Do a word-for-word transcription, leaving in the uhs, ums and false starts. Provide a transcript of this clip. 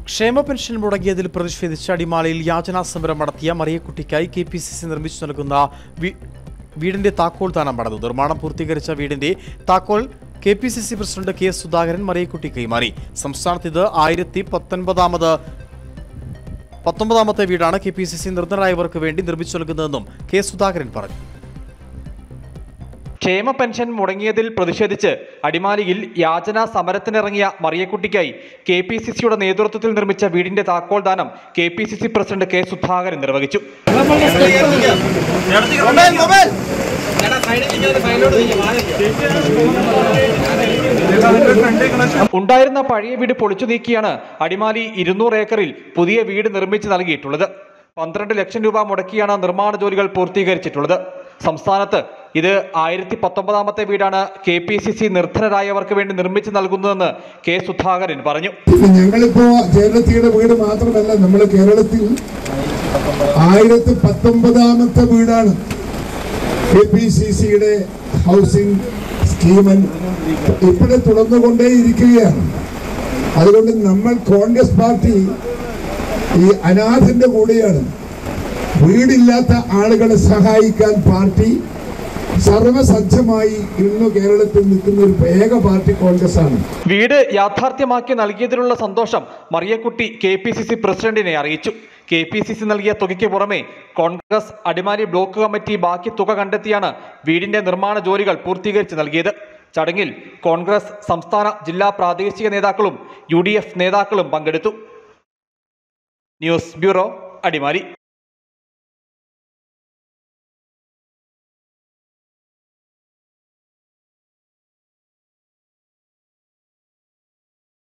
ക്ഷേമ പെൻഷൻ മുടങ്ങിയതിൽ പ്രതിഷേധിച്ച് അടിമാലിയിൽ യാചനാ സമരം നടത്തിയ മറിയക്കുട്ടിക്കായി കെ പി സി സി നിർമ്മിച്ചു നൽകുന്ന വീടിന്റെ താക്കോൽ ദാനം നടന്നു. നിർമ്മാണം പൂർത്തീകരിച്ച വീടിന്റെ താക്കോൽ K P C C president K Sudhakaran Mariyakutty കൈമാറി. സംസ്ഥാനത്ത് ഇത് ആയിരത്തി പത്തൊൻപതാമത് പത്തൊമ്പതാമത്തെ വീടാണ് കെ പി സി സി നിർധനരായവർക്ക് വേണ്ടി നിർമ്മിച്ചു നൽകുന്നതെന്നും കെ സുധാകരൻ പറഞ്ഞു. ക്ഷേമ പെൻഷൻ മുടങ്ങിയതിൽ പ്രതിഷേധിച്ച് അടിമാലിയിൽ യാചനാ സമരത്തിനിറങ്ങിയ മറിയക്കുട്ടിക്കായി കെ പി സി സിയുടെ നേതൃത്വത്തിൽ നിർമ്മിച്ച വീടിന്റെ താക്കോൽ ദാനം K P C C president K Sudhakaran നിർവഹിച്ചു. ഉണ്ടായിരുന്ന പഴയ വീട് പൊളിച്ചു നീക്കിയാണ് അടിമാലി ഇരുന്നൂറ് ഏക്കറിൽ പുതിയ വീട് നിർമ്മിച്ചു നൽകിയിട്ടുള്ളത്. പന്ത്രണ്ട് ലക്ഷം രൂപ മുടക്കിയാണ് നിർമ്മാണ ജോലികൾ പൂർത്തീകരിച്ചിട്ടുള്ളത്. സംസ്ഥാനത്ത് ഇത് ആയിരത്തി പത്തൊമ്പതാമത്തെ വീടാണ് കെ പി സി സി നിർധനരായവർക്ക് വേണ്ടി നിർമ്മിച്ചു നൽകുന്നതെന്ന് കെ സുധാകരൻ പറഞ്ഞു. ഞങ്ങളിപ്പോ കേരളത്തിയുടെ വീട് മാത്രമല്ല, നമ്മൾ കേരളത്തിൽ ആയിരത്തി പത്തൊമ്പതാമത്തെ വീടാണ് കെ പി സി സിയുടെ ഹൗസിംഗ് സ്കീമൻ ഇവിടെ തുടർന്നുകൊണ്ടേയിരിക്കുകയാണ്. അതുകൊണ്ട് നമ്മൾ കോൺഗ്രസ് പാർട്ടി ഈ അനാഥന്റെ കൂടെയാണ്. വീടില്ലാത്ത ആളുകളെ സഹായിക്കാൻ പാർട്ടി സർവസജ്ജമായി ഇന്ന് കേരളത്തിൽ നിൽക്കുന്ന ഒരു ഏക പാർട്ടി കോൺഗ്രസ് ആണ്. വീട് യാഥാർത്ഥ്യമാക്കി നൽകിയതിലുള്ള സന്തോഷം Mariyakutty K P C C പ്രസിഡന്റിനെ അറിയിച്ചു. കെ പി സി സി നൽകിയ തുകയ്ക്ക് പുറമെ കോൺഗ്രസ് അടിമാലി ബ്ലോക്ക് കമ്മിറ്റി ബാക്കി തുക കണ്ടെത്തിയാണ് വീടിന്റെ നിർമ്മാണ ജോലികൾ പൂർത്തീകരിച്ച് നൽകിയത്. ചടങ്ങിൽ കോൺഗ്രസ് സംസ്ഥാന ജില്ലാ പ്രാദേശിക നേതാക്കളും യു ഡി എഫ് നേതാക്കളും പങ്കെടുത്തു. News bureau, Adimali.